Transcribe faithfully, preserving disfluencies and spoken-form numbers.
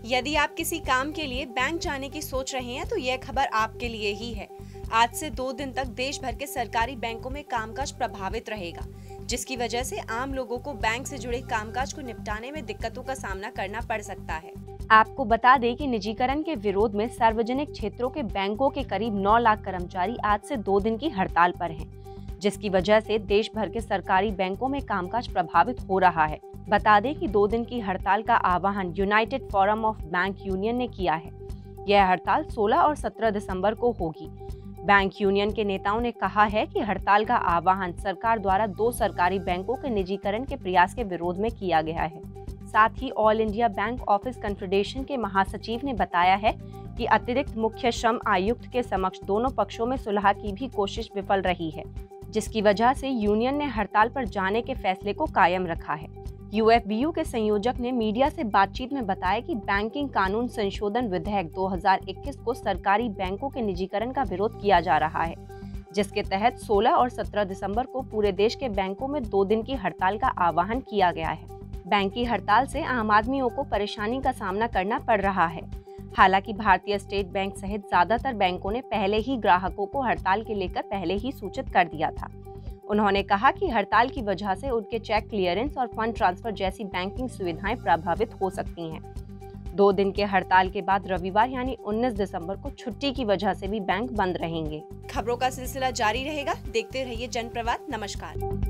यदि आप किसी काम के लिए बैंक जाने की सोच रहे हैं तो यह खबर आपके लिए ही है। आज से दो दिन तक देश भर के सरकारी बैंकों में कामकाज प्रभावित रहेगा, जिसकी वजह से आम लोगों को बैंक से जुड़े कामकाज को निपटाने में दिक्कतों का सामना करना पड़ सकता है। आपको बता दें कि निजीकरण के विरोध में सार्वजनिक क्षेत्रों के बैंकों के करीब नौ लाख कर्मचारी आज से दो दिन की हड़ताल पर हैं, जिसकी वजह से देश भर के सरकारी बैंकों में कामकाज प्रभावित हो रहा है। बता दें कि दो दिन की हड़ताल का आह्वान united forum of bank union ने किया है। यह हड़ताल सोलह और सत्रह दिसंबर को होगी। बैंक यूनियन के नेताओं ने कहा है कि हड़ताल का आह्वान सरकार द्वारा दो सरकारी बैंकों के निजीकरण के प्रयास के विरोध में किया गया है। साथ ही all India bank office confederation के महासचिव ने बताया है कि अतिरिक्त मुख्य श्रम आयुक्त के समक्ष दोनों पक्षों में सुलह की भी कोशिश विफल रही है, जिसकी वजह से यूनियन ने हड़ताल पर जाने के फैसले को कायम रखा है। यू एफ बी यू के संयोजक ने मीडिया से बातचीत में बताया कि बैंकिंग कानून संशोधन विधेयक दो हज़ार इक्कीस को सरकारी बैंकों के निजीकरण का विरोध किया जा रहा है, जिसके तहत सोलह और सत्रह दिसंबर को पूरे देश के बैंकों में दो दिन की हड़ताल का आह्वान किया गया है। बैंक की हड़ताल से आम आदमियों को परेशानी का सामना करना पड़ रहा है। हालांकि भारतीय स्टेट बैंक सहित ज्यादातर बैंकों ने पहले ही ग्राहकों को हड़ताल के लेकर पहले ही सूचित कर दिया था। उन्होंने कहा कि हड़ताल की वजह से उनके चेक क्लियरेंस और फंड ट्रांसफर जैसी बैंकिंग सुविधाएं प्रभावित हो सकती हैं। दो दिन के हड़ताल के बाद रविवार यानी उन्नीस दिसंबर को छुट्टी की वजह से भी बैंक बंद रहेंगे। खबरों का सिलसिला जारी रहेगा। देखते रहिए जनप्रवाद। नमस्कार।